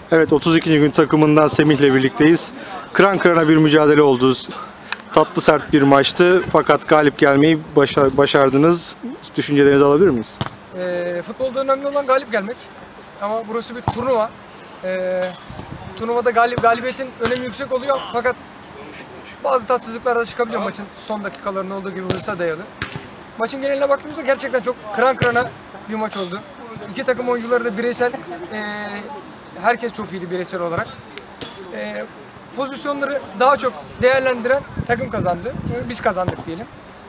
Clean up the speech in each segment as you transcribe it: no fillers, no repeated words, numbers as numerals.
Evet, 32. gün takımından Semih'le birlikteyiz. Kıran kırana bir mücadele oldu. Tatlı sert bir maçtı fakat galip gelmeyi başardınız. Düşüncelerinizi alabilir miyiz? Futbolda önemli olan galip gelmek. Ama burası bir turnuva. Turnuvada galibiyetin önemi yüksek oluyor fakat bazı tatsızlıklar da çıkabiliyor maçın son dakikalarında olduğu gibi hırsa dayalı. Maçın geneline baktığımızda gerçekten çok kıran kırana bir maç oldu. İki takım oyuncuları da bireysel, herkes çok iyiydi bireysel olarak. Pozisyonları daha çok değerlendiren takım kazandı. Biz kazandık diyelim.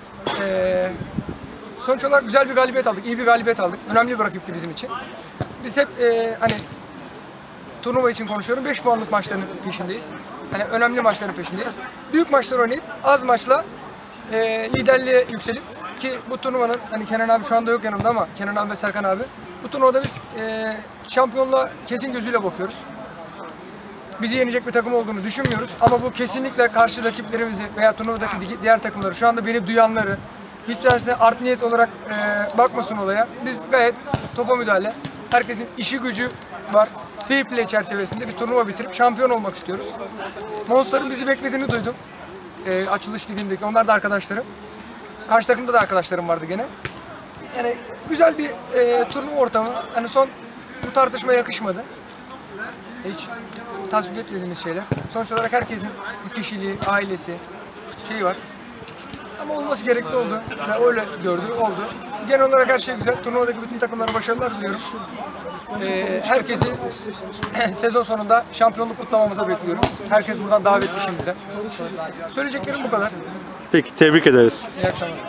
Sonuç olarak güzel bir galibiyet aldık, iyi bir galibiyet aldık. Önemli bir rakipti bizim için. Biz hep hani turnuva için konuşuyorum, 5 puanlık maçların peşindeyiz. Hani önemli maçların peşindeyiz. Büyük maçlar oynayıp az maçla liderliğe yükselip ki bu turnuvanın, hani Kenan abi şu anda yok yanımda ama Kenan abi ve Serkan abi, bu turnuvada biz şampiyonluğa kesin gözüyle bakıyoruz. Bizi yenecek bir takım olduğunu düşünmüyoruz ama bu kesinlikle karşı rakiplerimizi veya turnuvadaki diğer takımları, şu anda beni duyanları hiç derse art niyet olarak bakmasın olaya. Biz gayet topa müdahale, herkesin işi gücü var. Fair play çerçevesinde bir turnuva bitirip şampiyon olmak istiyoruz. Monster'ın bizi beklediğini duydum. Açılış ligindeki, onlar da arkadaşlarım. Karşı takımda da arkadaşlarım vardı gene. Yani güzel bir turnuva ortamı. Hani son bu tartışma yakışmadı. Hiç tasvip etmediğimiz şeyler. Sonuç olarak herkesin bir kişiliği, ailesi, şeyi var. Ama olması gerekli oldu. Ve öyle gördü, oldu. Genel olarak her şey güzel. Turnuvadaki bütün takımlara başarılar diliyorum. Herkesi sezon sonunda şampiyonluk kutlamamıza bekliyorum. Herkes buradan davetli şimdiden. Söyleyeceklerim bu kadar. Peki, tebrik ederiz. İyi akşamlar.